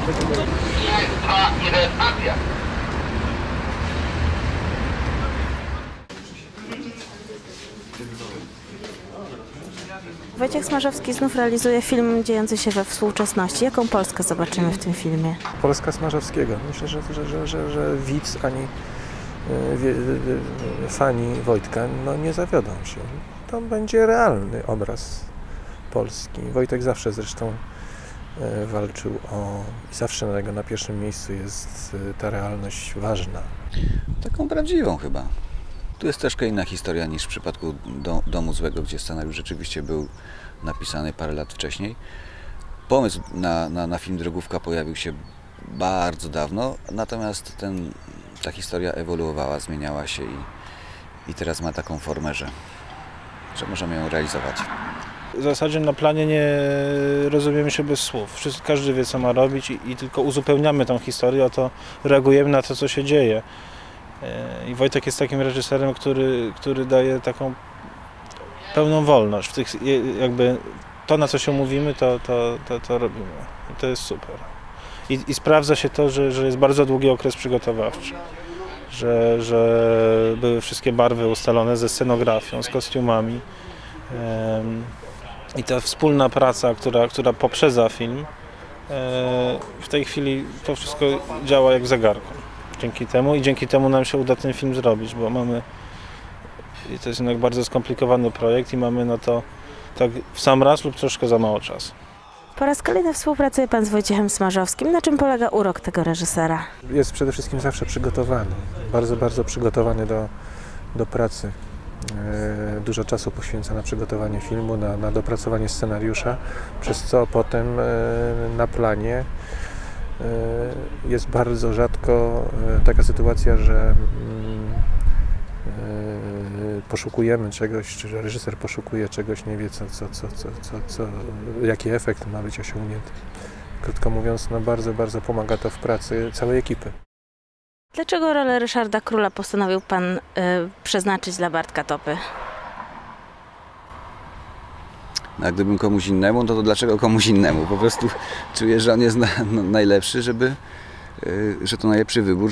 2, 1, akcja! Wojciech Smarzowski znów realizuje film dziejący się we współczesności. Jaką Polskę zobaczymy w tym filmie? Polska Smarzowskiego. Myślę, że widz ani fani Wojtka nie zawiodą się. To będzie realny obraz Polski. Wojtek zawsze zresztą walczył i zawsze na pierwszym miejscu jest ta realność ważna. Taką prawdziwą chyba. Tu jest troszkę inna historia niż w przypadku Domu Złego, gdzie scenariusz rzeczywiście był napisany parę lat wcześniej. Pomysł na film Drogówka pojawił się bardzo dawno, natomiast ta historia ewoluowała, zmieniała się i teraz ma taką formę, że możemy ją realizować. W zasadzie na planie nie rozumiemy się bez słów. Każdy wie, co ma robić i tylko uzupełniamy tą historię, a to reagujemy na to, co się dzieje. I Wojtek jest takim reżyserem, który daje taką pełną wolność. Jakby to, na co się umówimy, to robimy. I to jest super. I sprawdza się to, że jest bardzo długi okres przygotowawczy. Że były wszystkie barwy ustalone ze scenografią, z kostiumami. I ta wspólna praca, która poprzedza film, w tej chwili to wszystko działa jak w zegarku. Dzięki temu nam się uda ten film zrobić, bo to jest jednak bardzo skomplikowany projekt i mamy na to tak w sam raz lub troszkę za mało czasu. Po raz kolejny współpracuje pan z Wojciechem Smarzowskim. Na czym polega urok tego reżysera? Jest przede wszystkim zawsze przygotowany, bardzo, bardzo przygotowany do pracy. Dużo czasu poświęca na przygotowanie filmu, na dopracowanie scenariusza, przez co potem na planie jest bardzo rzadko taka sytuacja, że poszukujemy czegoś, czy że reżyser poszukuje czegoś, nie wie jaki efekt ma być osiągnięty. Krótko mówiąc, bardzo, bardzo pomaga to w pracy całej ekipy. Dlaczego rolę Ryszarda Króla postanowił pan przeznaczyć dla Bartka Topy? A gdybym komuś innemu, to dlaczego komuś innemu? Po prostu czuję, że on jest najlepszy, że to najlepszy wybór,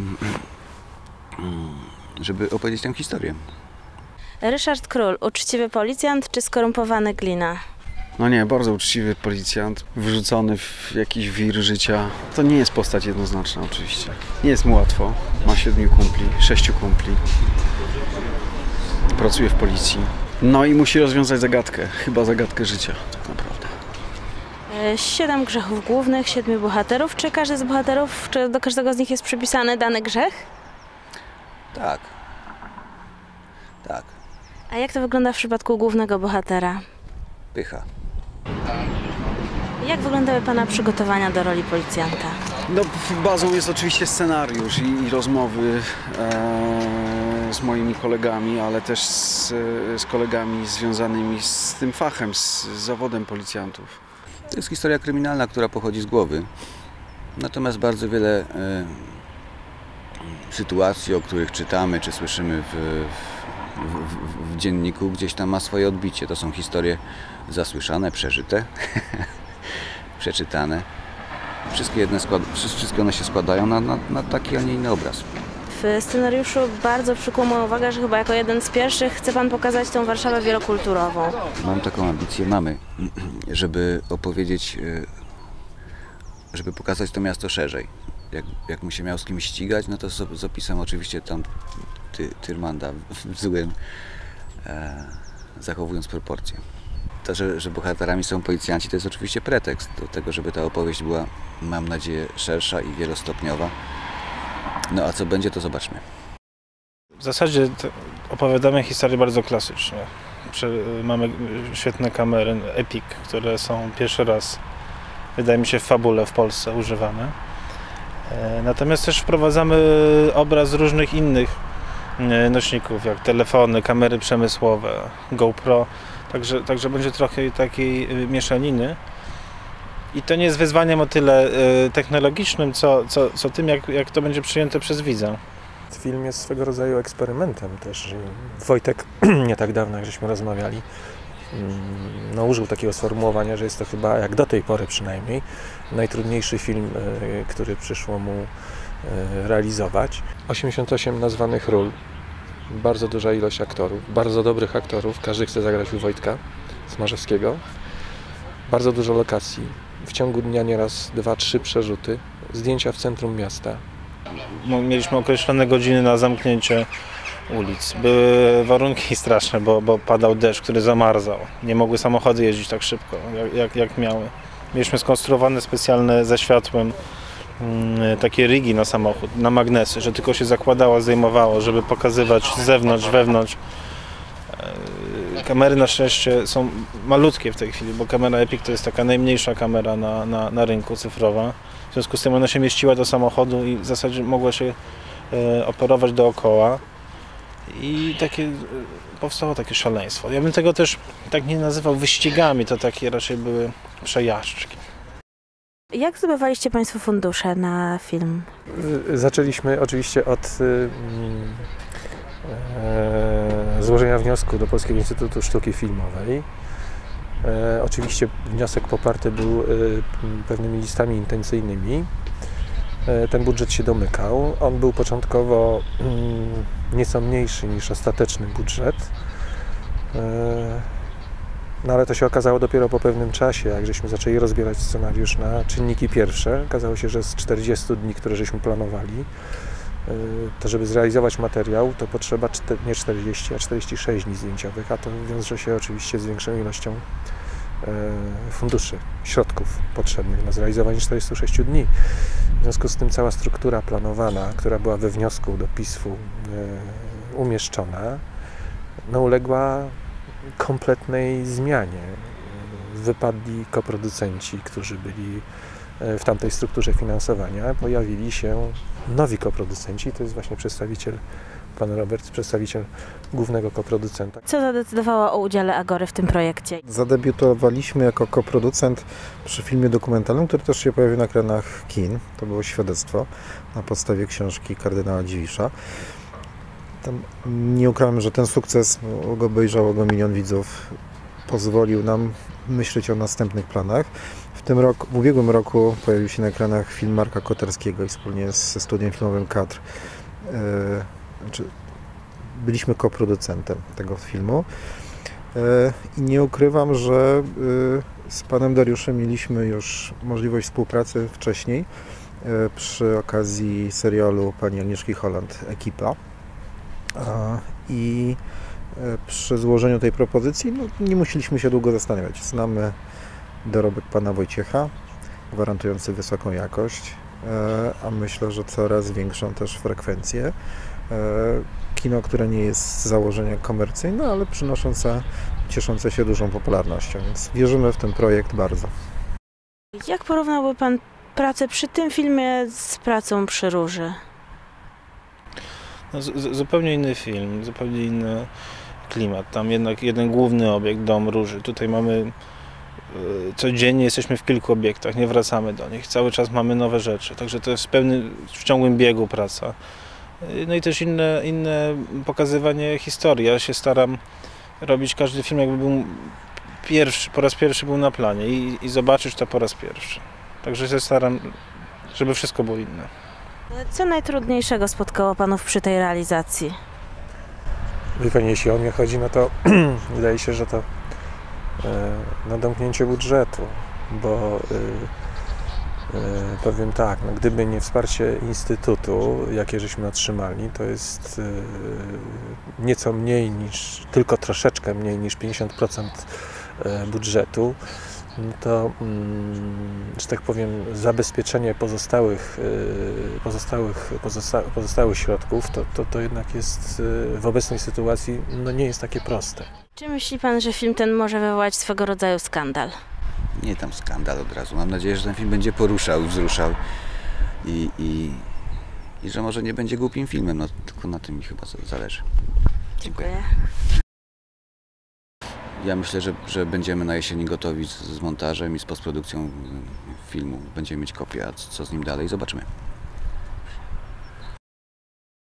żeby opowiedzieć tę historię. Ryszard Król, uczciwy policjant czy skorumpowany glina? No nie, bardzo uczciwy policjant, wyrzucony w jakiś wir życia. To nie jest postać jednoznaczna oczywiście. Nie jest mu łatwo. Ma 7 kumpli, 6 kumpli. Pracuje w policji. No i musi rozwiązać zagadkę, chyba zagadkę życia tak naprawdę. 7 grzechów głównych, 7 bohaterów. Czy każdy z bohaterów, czy do każdego z nich jest przypisany dany grzech? Tak. Tak. A jak to wygląda w przypadku głównego bohatera? Pycha. Jak wyglądały pana przygotowania do roli policjanta? No, bazą jest oczywiście scenariusz i rozmowy z moimi kolegami, ale też z kolegami związanymi z tym fachem, z zawodem policjantów. To jest historia kryminalna, która pochodzi z głowy. Natomiast bardzo wiele sytuacji, o których czytamy czy słyszymy w dzienniku, gdzieś tam ma swoje odbicie. To są historie zasłyszane, przeżyte, przeczytane. Wszystkie one się składają na taki, a nie inny obraz. W scenariuszu bardzo przykuło moją uwagę, że chyba jako jeden z pierwszych chce pan pokazać tą Warszawę wielokulturową. Mam taką ambicję, żeby opowiedzieć, żeby pokazać to miasto szerzej. Jak mu się miał z kimś ścigać, no to z opisem oczywiście tam Tyrmanda w złym, zachowując proporcje. To, że bohaterami są policjanci, to jest oczywiście pretekst do tego, żeby ta opowieść była, mam nadzieję, szersza i wielostopniowa. No a co będzie, to zobaczmy. W zasadzie opowiadamy historię bardzo klasycznie. Mamy świetne kamery Epic, które są pierwszy raz, wydaje mi się, w fabule w Polsce używane. Natomiast też wprowadzamy obraz różnych innych nośników, jak telefony, kamery przemysłowe, GoPro. Także będzie trochę takiej mieszaniny. I to nie jest wyzwaniem o tyle technologicznym, co tym, jak to będzie przyjęte przez widza. Film jest swego rodzaju eksperymentem też. Wojtek, nie tak dawno, jak żeśmy rozmawiali, no, użył takiego sformułowania, że jest to chyba, jak do tej pory przynajmniej, najtrudniejszy film, który przyszło mu realizować. 88 nazwanych ról, bardzo duża ilość aktorów, bardzo dobrych aktorów, każdy chce zagrać u Wojtka Smarzowskiego, bardzo dużo lokacji, w ciągu dnia nieraz 2-3 przerzuty, zdjęcia w centrum miasta. Mieliśmy określone godziny na zamknięcie ulic. Były warunki straszne, bo padał deszcz, który zamarzał. Nie mogły samochody jeździć tak szybko, jak miały. Mieliśmy skonstruowane specjalne ze światłem takie rygi na samochód, na magnesy, że tylko się zakładało, zdejmowało, żeby pokazywać z zewnątrz, wewnątrz. Kamery na szczęście są malutkie w tej chwili, bo kamera Epic to jest taka najmniejsza kamera na rynku cyfrowa. W związku z tym ona się mieściła do samochodu i w zasadzie mogła się operować dookoła. I powstało takie szaleństwo. Ja bym tego też tak nie nazywał wyścigami, to takie raczej były przejażdżki. Jak zdobywaliście Państwo fundusze na film? Zaczęliśmy oczywiście od złożenia wniosku do Polskiego Instytutu Sztuki Filmowej. Oczywiście wniosek poparty był pewnymi listami intencyjnymi. Ten budżet się domykał. On był początkowo nieco mniejszy niż ostateczny budżet. No ale to się okazało dopiero po pewnym czasie, jak żeśmy zaczęli rozbierać scenariusz na czynniki pierwsze. Okazało się, że z 40 dni, które żeśmy planowali, to żeby zrealizować materiał, to potrzeba nie 40, a 46 dni zdjęciowych, a to wiąże się oczywiście z większą ilością funduszy, środków potrzebnych na zrealizowanie 46 dni. W związku z tym cała struktura planowana, która była we wniosku do PISF-u umieszczona, no, uległa kompletnej zmianie. Wypadli koproducenci, którzy byli w tamtej strukturze finansowania. Pojawili się nowi koproducenci, to jest właśnie pan Robert, przedstawiciel głównego koproducenta. Co zadecydowało o udziale Agory w tym projekcie? Zadebiutowaliśmy jako koproducent przy filmie dokumentalnym, który też się pojawił na ekranach kin. To było Świadectwo na podstawie książki kardynała Dziwisza. Nie ukrywam, że ten sukces, obejrzało go 1 milion widzów, pozwolił nam myśleć o następnych planach. W ubiegłym roku pojawił się na ekranach film Marka Koterskiego i wspólnie ze studiem filmowym Kadr byliśmy koproducentem tego filmu. I nie ukrywam, że z panem Dariuszem mieliśmy już możliwość współpracy wcześniej przy okazji serialu pani Agnieszki Holland Ekipa. I przy złożeniu tej propozycji nie musieliśmy się długo zastanawiać. Znamy dorobek pana Wojciecha, gwarantujący wysoką jakość, a myślę, że coraz większą też frekwencję. Kino, które nie jest z założenia komercyjne, ale cieszące się dużą popularnością, więc wierzymy w ten projekt bardzo. Jak porównałby Pan pracę przy tym filmie z pracą przy Róży? No, zupełnie inny film, zupełnie inny klimat. Tam jednak jeden główny obiekt, dom Róży. Tutaj mamy codziennie jesteśmy w kilku obiektach, nie wracamy do nich. Cały czas mamy nowe rzeczy, także to jest w ciągłym biegu praca. No i też inne pokazywanie historii. Ja się staram robić każdy film, jakby był po raz pierwszy był na planie i zobaczyć to po raz pierwszy. Także się staram, żeby wszystko było inne. Co najtrudniejszego spotkało Panów przy tej realizacji? Wie Pani, jeśli o mnie chodzi, no to wydaje się, że to domknięcie budżetu, bo powiem tak, no, gdyby nie wsparcie Instytutu, jakie żeśmy otrzymali, to jest nieco mniej niż, tylko troszeczkę mniej niż 50% budżetu, to, że tak powiem, zabezpieczenie pozostałych środków, to jednak jest w obecnej sytuacji nie jest takie proste. Czy myśli Pan, że film ten może wywołać swego rodzaju skandal? Nie tam skandal od razu. Mam nadzieję, że ten film będzie poruszał i wzruszał i że może nie będzie głupim filmem, no tylko na tym mi chyba zależy. Dziękuję. Ja myślę, że będziemy na jesieni gotowi z montażem i z postprodukcją filmu. Będziemy mieć kopię, a co z nim dalej zobaczymy.